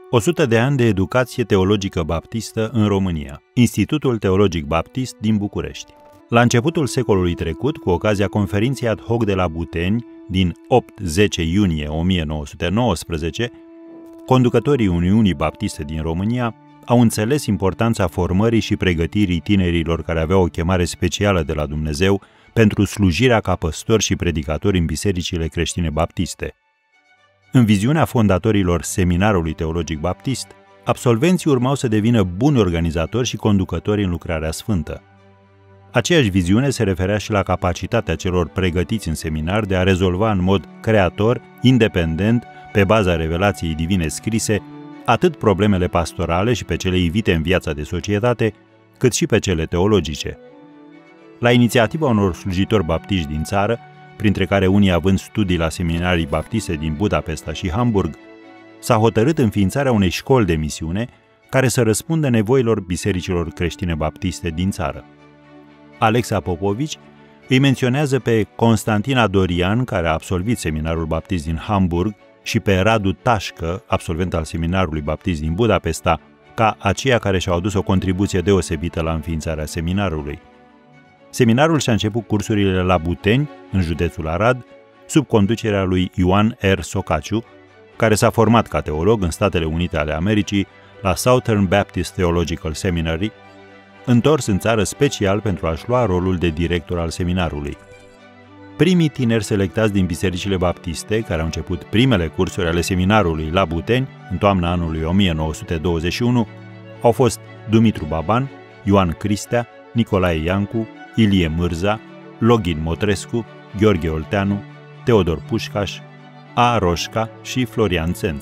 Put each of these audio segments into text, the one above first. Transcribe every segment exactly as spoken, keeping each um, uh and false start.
o sută de ani de educație teologică baptistă în România. Institutul Teologic Baptist din București. La începutul secolului trecut, cu ocazia conferinței ad hoc de la Buteni, din opt-zece iunie o mie nouă sute nouăsprezece, conducătorii Uniunii Baptiste din România au înțeles importanța formării și pregătirii tinerilor care aveau o chemare specială de la Dumnezeu pentru slujirea ca păstori și predicatori în bisericile creștine baptiste. În viziunea fondatorilor Seminarului Teologic Baptist, absolvenții urmau să devină buni organizatori și conducători în lucrarea sfântă. Aceeași viziune se referea și la capacitatea celor pregătiți în seminar de a rezolva în mod creator, independent, pe baza revelației divine scrise, atât problemele pastorale și pe cele ivite în viața de societate, cât și pe cele teologice. La inițiativa unor slujitori baptiști din țară, printre care unii având studii la seminarii baptiste din Budapesta și Hamburg, s-a hotărât înființarea unei școli de misiune care să răspundă nevoilor bisericilor creștine baptiste din țară. Alexa Popovici îi menționează pe Constantina Dorian, care a absolvit seminarul baptist din Hamburg, și pe Radu Tașcă, absolvent al seminarului baptist din Budapesta, ca aceia care și-au adus o contribuție deosebită la înființarea seminarului. Seminarul și-a început cursurile la Buteni, în județul Arad, sub conducerea lui Ioan R. Socaciu, care s-a format ca teolog în Statele Unite ale Americii, la Southern Baptist Theological Seminary, întors în țară special pentru a-și lua rolul de director al seminarului. Primii tineri selectați din bisericile baptiste, care au început primele cursuri ale seminarului la Buteni, în toamna anului o mie nouă sute douăzeci și unu, au fost Dumitru Baban, Ioan Cristea, Nicolae Iancu, Ilie Mârza, Login Motrescu, Gheorghe Olteanu, Teodor Pușcaș, A. Roșca și Florian Țenț.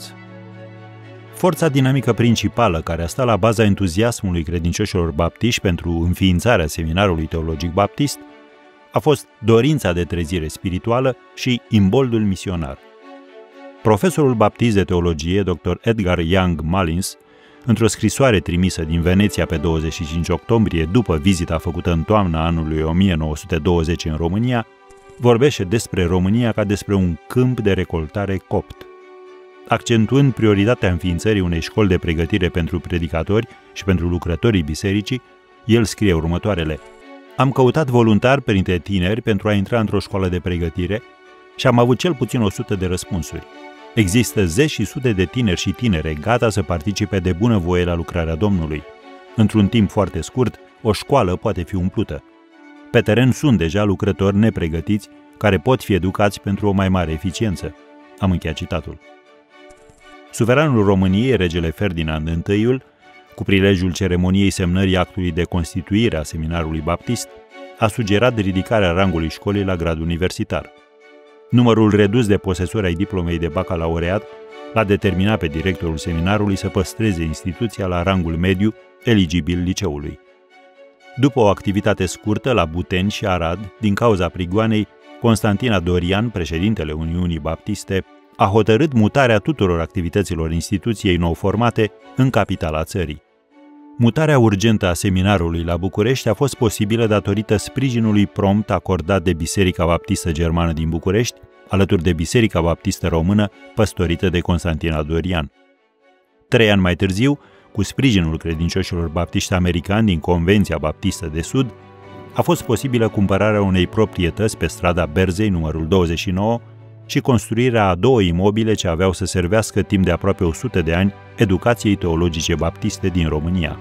Forța dinamică principală care a stat la baza entuziasmului credincioșilor baptiști pentru înființarea Seminarului Teologic Baptist a fost dorința de trezire spirituală și imboldul misionar. Profesorul baptist de teologie, doctor Edgar Young Mullins, într-o scrisoare trimisă din Veneția pe douăzeci și cinci octombrie, după vizita făcută în toamna anului o mie nouă sute douăzeci în România, vorbește despre România ca despre un câmp de recoltare copt. Accentuând prioritatea înființării unei școli de pregătire pentru predicatori și pentru lucrătorii bisericii, el scrie următoarele: Am căutat voluntari printre tineri pentru a intra într-o școală de pregătire și am avut cel puțin o sută de răspunsuri. Există zeci și sute de tineri și tinere gata să participe de bunăvoie la lucrarea Domnului. Într-un timp foarte scurt, o școală poate fi umplută. Pe teren sunt deja lucrători nepregătiți care pot fi educați pentru o mai mare eficiență. Am încheiat citatul. Suveranul României, regele Ferdinand I, cu prilejul ceremoniei semnării actului de constituire a Seminarului Baptist, a sugerat ridicarea rangului școlii la grad universitar. Numărul redus de posesori ai diplomei de bacalaureat l-a determinat pe directorul seminarului să păstreze instituția la rangul mediu, eligibil liceului. După o activitate scurtă la Buteni și Arad, din cauza prigoanei, Constantina Dorian, președintele Uniunii Baptiste, a hotărât mutarea tuturor activităților instituției nou formate în capitala țării. Mutarea urgentă a seminarului la București a fost posibilă datorită sprijinului prompt acordat de Biserica Baptistă Germană din București, alături de Biserica Baptistă Română, păstorită de Constantina Dorian. Trei ani mai târziu, cu sprijinul credincioșilor baptiști americani din Convenția Baptistă de Sud, a fost posibilă cumpărarea unei proprietăți pe strada Berzei, numărul douăzeci și nouă, și construirea a două imobile ce aveau să servească timp de aproape o sută de ani educației teologice baptiste din România.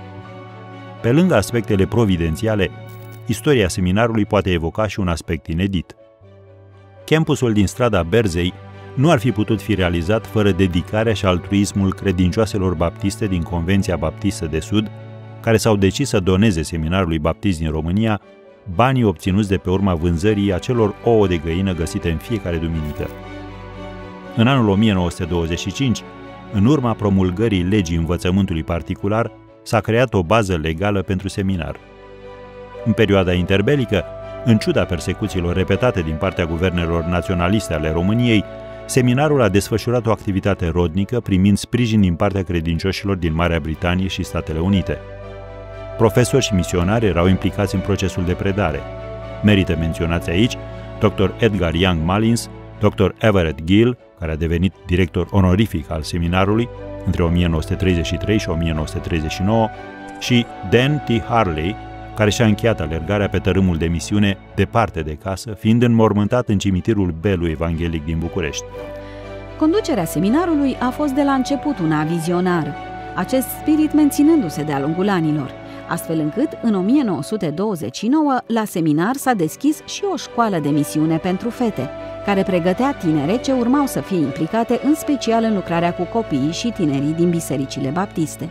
Pe lângă aspectele providențiale, istoria seminarului poate evoca și un aspect inedit. Campusul din strada Berzei nu ar fi putut fi realizat fără dedicarea și altruismul credincioaselor baptiste din Convenția Baptistă de Sud, care s-au decis să doneze Seminarului Baptist din România banii obținuți de pe urma vânzării acelor ouă de găină găsite în fiecare duminică. În anul o mie nouă sute douăzeci și cinci, în urma promulgării legii învățământului particular, s-a creat o bază legală pentru seminar. În perioada interbelică, în ciuda persecuțiilor repetate din partea guvernelor naționaliste ale României, seminarul a desfășurat o activitate rodnică, primind sprijin din partea credincioșilor din Marea Britanie și Statele Unite. Profesori și misionari erau implicați în procesul de predare. Merită menționați aici doctor Edgar Young Mullins, doctor Everett Gill, care a devenit director onorific al seminarului, între o mie nouă sute treizeci și trei și o mie nouă sute treizeci și nouă, și Dan T. Harley, care și-a încheiat alergarea pe tărâmul de misiune departe de casă, fiind înmormântat în cimitirul Belu Evanghelic din București. Conducerea seminarului a fost de la început una vizionară, acest spirit menținându-se de-a lungul anilor, astfel încât, în o mie nouă sute douăzeci și nouă, la seminar s-a deschis și o școală de misiune pentru fete, care pregătea tinere ce urmau să fie implicate în special în lucrarea cu copiii și tinerii din bisericile baptiste.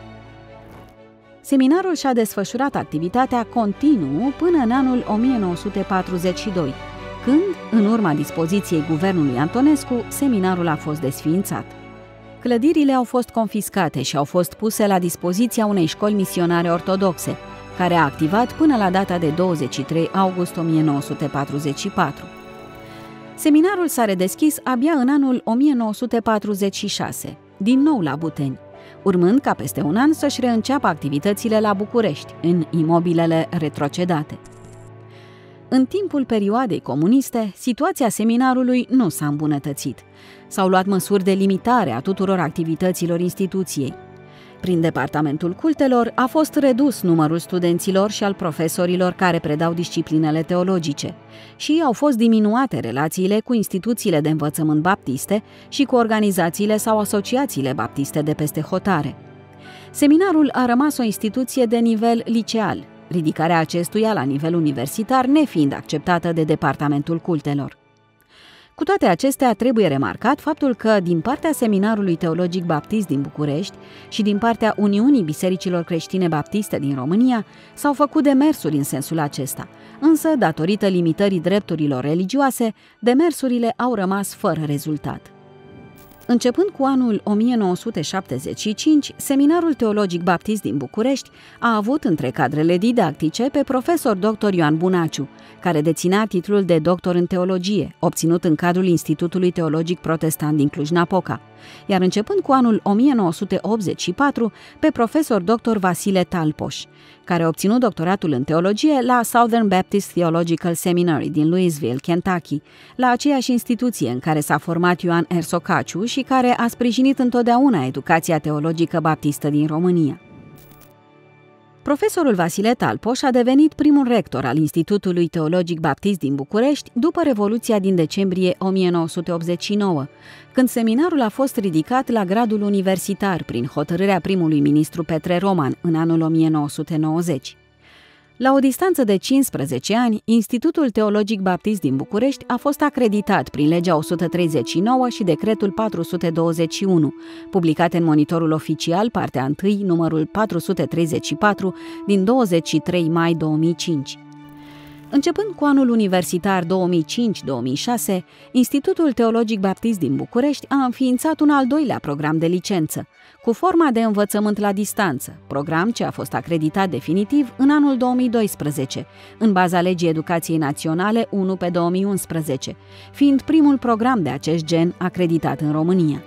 Seminarul și-a desfășurat activitatea continuu până în anul o mie nouă sute patruzeci și doi, când, în urma dispoziției guvernului Antonescu, seminarul a fost desființat. Clădirile au fost confiscate și au fost puse la dispoziția unei școli misionare ortodoxe, care a activat până la data de douăzeci și trei august o mie nouă sute patruzeci și patru. Seminarul s-a redeschis abia în anul o mie nouă sute patruzeci și șase, din nou la Buteni, urmând ca peste un an să-și reînceapă activitățile la București, în imobilele retrocedate. În timpul perioadei comuniste, situația seminarului nu s-a îmbunătățit. S-au luat măsuri de limitare a tuturor activităților instituției. Prin departamentul cultelor a fost redus numărul studenților și al profesorilor care predau disciplinele teologice și au fost diminuate relațiile cu instituțiile de învățământ baptiste și cu organizațiile sau asociațiile baptiste de peste hotare. Seminarul a rămas o instituție de nivel liceal, ridicarea acestuia la nivel universitar nefiind acceptată de departamentul cultelor. Cu toate acestea, trebuie remarcat faptul că, din partea Seminarului Teologic Baptist din București și din partea Uniunii Bisericilor Creștine Baptiste din România, s-au făcut demersuri în sensul acesta, însă, datorită limitării drepturilor religioase, demersurile au rămas fără rezultat. Începând cu anul o mie nouă sute șaptezeci și cinci, Seminarul Teologic Baptist din București a avut între cadrele didactice pe profesor doctor Ioan Bunaciu, care deținea titlul de doctor în teologie, obținut în cadrul Institutului Teologic Protestant din Cluj-Napoca, iar începând cu anul o mie nouă sute optzeci și patru pe profesor doctor Vasile Talpoș, care a obținut doctoratul în teologie la Southern Baptist Theological Seminary din Louisville, Kentucky, la aceeași instituție în care s-a format Ioan Ersocaciu și care a sprijinit întotdeauna educația teologică baptistă din România. Profesorul Vasile Talpoș a devenit primul rector al Institutului Teologic Baptist din București după Revoluția din decembrie o mie nouă sute optzeci și nouă, când seminarul a fost ridicat la gradul universitar prin hotărârea primului ministru Petre Roman în anul o mie nouă sute nouăzeci. La o distanță de cincisprezece ani, Institutul Teologic Baptist din București a fost acreditat prin legea o sută treizeci și nouă și decretul patru sute douăzeci și unu, publicate în Monitorul Oficial, partea unu, numărul patru sute treizeci și patru, din douăzeci și trei mai două mii cinci. Începând cu anul universitar două mii cinci două mii șase, Institutul Teologic Baptist din București a înființat un al doilea program de licență, cu forma de învățământ la distanță, program ce a fost acreditat definitiv în anul două mii doisprezece, în baza Legii Educației Naționale unu pe două mii unsprezece, fiind primul program de acest gen acreditat în România.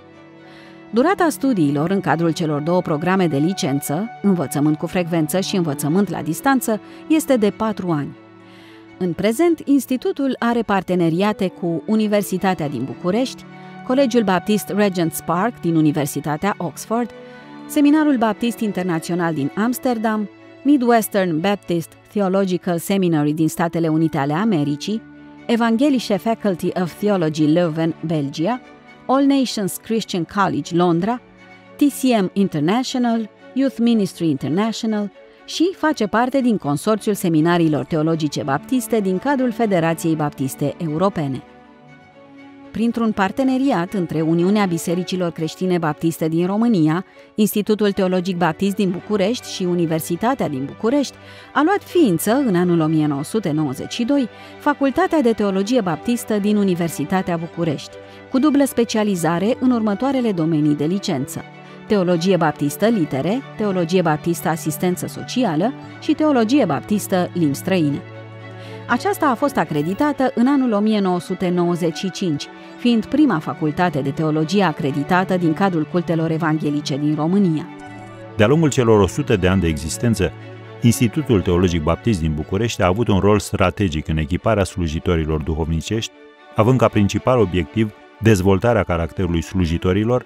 Durata studiilor în cadrul celor două programe de licență, învățământ cu frecvență și învățământ la distanță, este de patru ani. În prezent, institutul are parteneriate cu Universitatea din București, Colegiul Baptist Regent's Park din Universitatea Oxford, Seminarul Baptist Internațional din Amsterdam, Midwestern Baptist Theological Seminary din Statele Unite ale Americii, Evangelische Faculty of Theology Leuven, Belgia, All Nations Christian College, Londra, T C M International, Youth Ministry International și face parte din Consorțiul Seminariilor Teologice Baptiste din cadrul Federației Baptiste Europene. Printr-un parteneriat între Uniunea Bisericilor Creștine Baptiste din România, Institutul Teologic Baptist din București și Universitatea din București, a luat ființă, în anul o mie nouă sute nouăzeci și doi, Facultatea de Teologie Baptistă din Universitatea București, cu dublă specializare în următoarele domenii de licență: Teologie Baptistă Litere, Teologie Baptistă Asistență Socială și Teologie Baptistă Limbi Străine. Aceasta a fost acreditată în anul o mie nouă sute nouăzeci și cinci, fiind prima facultate de teologie acreditată din cadrul cultelor evanghelice din România. De-a lungul celor o sută de ani de existență, Institutul Teologic Baptist din București a avut un rol strategic în echiparea slujitorilor duhovnicești, având ca principal obiectiv dezvoltarea caracterului slujitorilor,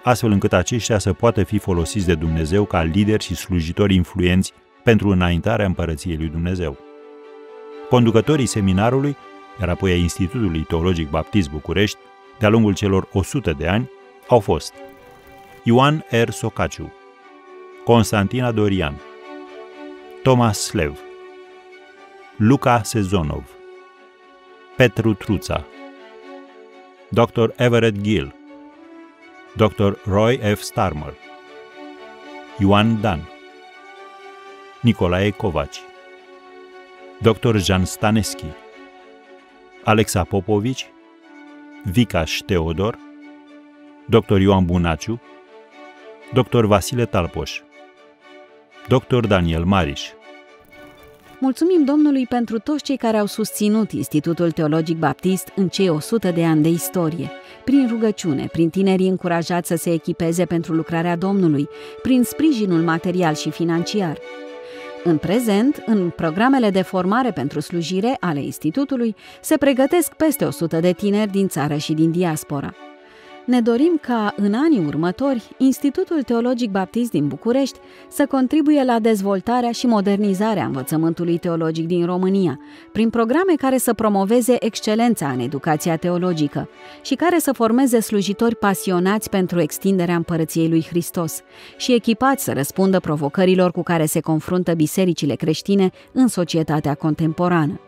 astfel încât aceștia să poată fi folosiți de Dumnezeu ca lideri și slujitori influenți pentru înaintarea Împărăției lui Dumnezeu. Conducătorii seminarului, iar apoi a Institutului Teologic Baptist București, de-a lungul celor o sută de ani, au fost Ioan R. Socaciu, Constantina Dorian, Thomas Slev, Luca Sezonov, Petru Truța, doctor Everett Gill, doctor Roy F. Starmer, Ioan Dan, Nicolae Covaci, doctor Jan Staneschi, Alexa Popovici, Vicaș Teodor, doctor Ioan Bunaciu, doctor Vasile Talpoș, doctor Daniel Mariș. Mulțumim Domnului pentru toți cei care au susținut Institutul Teologic Baptist în cei o sută de ani de istorie, prin rugăciune, prin tinerii încurajați să se echipeze pentru lucrarea Domnului, prin sprijinul material și financiar. În prezent, în programele de formare pentru slujire ale Institutului, se pregătesc peste o sută de tineri din țară și din diaspora. Ne dorim ca, în anii următori, Institutul Teologic Baptist din București să contribuie la dezvoltarea și modernizarea învățământului teologic din România, prin programe care să promoveze excelența în educația teologică și care să formeze slujitori pasionați pentru extinderea Împărăției lui Hristos și echipați să răspundă provocărilor cu care se confruntă bisericile creștine în societatea contemporană.